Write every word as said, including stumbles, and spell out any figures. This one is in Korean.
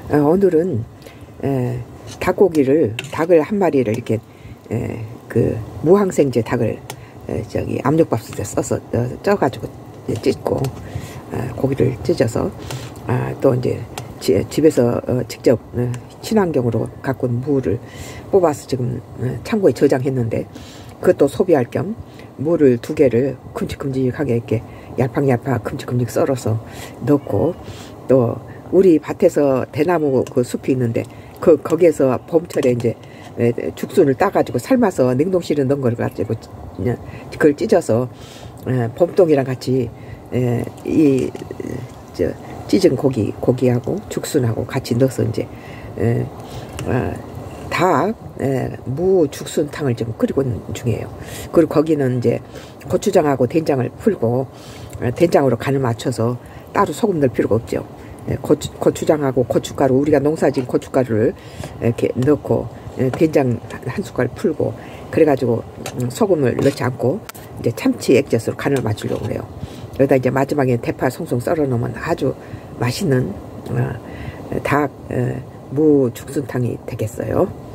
어, 오늘은 에, 닭고기를 닭을 한 마리를 이렇게 에, 그 무항생제 닭을 에, 저기 압력밥솥에 써서 어, 쪄가지고 찢고 어, 고기를 찢어서 아, 또 이제 지, 집에서 어, 직접 어, 친환경으로 갖고 온 무를 뽑아서 지금 어, 창고에 저장했는데 그것도 소비할 겸 무를 두 개를 큼직큼직하게 이렇게 얄팍얄팍 큼직큼직 썰어서 넣고, 또 우리 밭에서 대나무 그 숲이 있는데 그 거기에서 봄철에 이제 죽순을 따가지고 삶아서 냉동실에 넣은 걸 가지고 그걸 찢어서 봄동이랑 같이 이 저 찢은 고기 고기하고 죽순하고 같이 넣어서 이제 닭, 무 죽순탕을 지금 끓이고 있는 중이에요. 그리고 거기는 이제 고추장하고 된장을 풀고 된장으로 간을 맞춰서 따로 소금 넣을 필요가 없죠. 고추, 고추장하고 고춧가루, 우리가 농사진 고춧가루를 이렇게 넣고 된장 한 숟갈 풀고 그래가지고 소금을 넣지 않고 이제 참치 액젓으로 간을 맞추려고 해요. 여기다 이제 마지막에 대파 송송 썰어 놓으면 아주 맛있는 닭 무 죽순탕이 되겠어요.